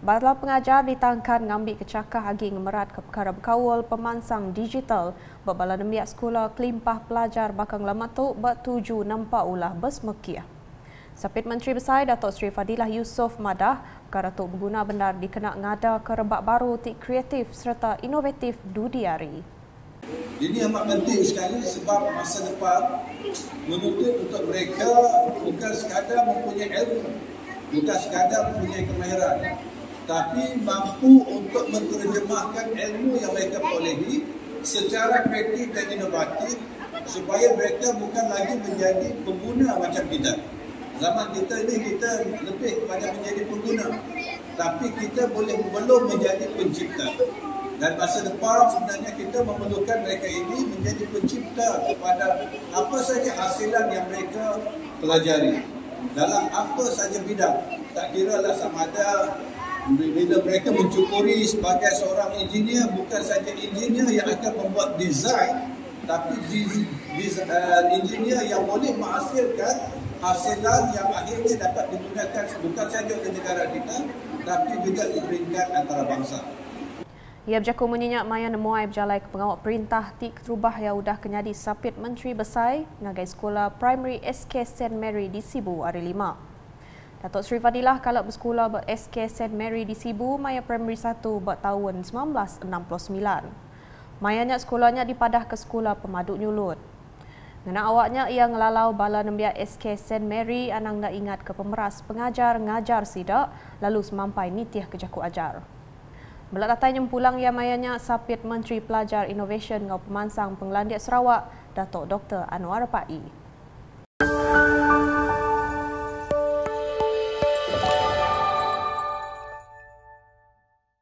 Bala pengajar ditangkan ngambil kecakah agi ngemerat ke perkara berkawal pemansang digital berbala nemiak sekolah kelimpah pelajar bakang lama tu bertuju nampak ulah besmekiah. Sapit Menteri Besar Datuk Seri Fadilah Yusof madah perkara tu berguna benar dikena ngada ke rebak baru tik kreatif serta inovatif dudiari. Ini amat penting sekali sebab masa depan menuntut untuk mereka bukan sekadar mempunyai ilmu, bukan sekadar mempunyai kemahiran, tapi mampu untuk menterjemahkan ilmu yang mereka perolehi secara kreatif dan inovatif supaya mereka bukan lagi menjadi pengguna macam kita. Zaman kita ini kita lebih kepada menjadi pengguna, tapi kita belum menjadi pencipta. Dan masa depan sebenarnya kita memerlukan mereka ini menjadi pencipta kepada apa saja hasilan yang mereka pelajari dalam apa saja bidang. Tak kira lah sama ada bila mereka mencukuri sebagai seorang engineer, bukan saja engineer yang akan membuat desain, tapi engineer yang boleh menghasilkan hasilan yang akhirnya dapat digunakan bukan saja di negara kita, tapi juga di peringkat antarabangsa. Ia berjakung menyenyak maya nemuai berjalai ke pengawal perintah tik terubah yang udah kenyadi Sapit Menteri Besar ngagai sekolah primary SK St. Mary di Sibu hari 5. Datuk Seri Fadilah kalau bersekolah ber SK St. Mary di Sibu maya primary 1 ber tahun 1969. Mayanya sekolahnya dipadah ke sekolah pemaduk nyulut. Ngena awaknya ia ngelalau bala nembiak SK St. Mary anang nak ingat ke pemeras pengajar ngajar sidak lalu semampai nitiah ke jaku ajar. Belak datang pulang ia mayanya Sapit Menteri Pelajar Innovation ngau pemansang Penglandiak Sarawak Datuk Dr. Anwar Pai.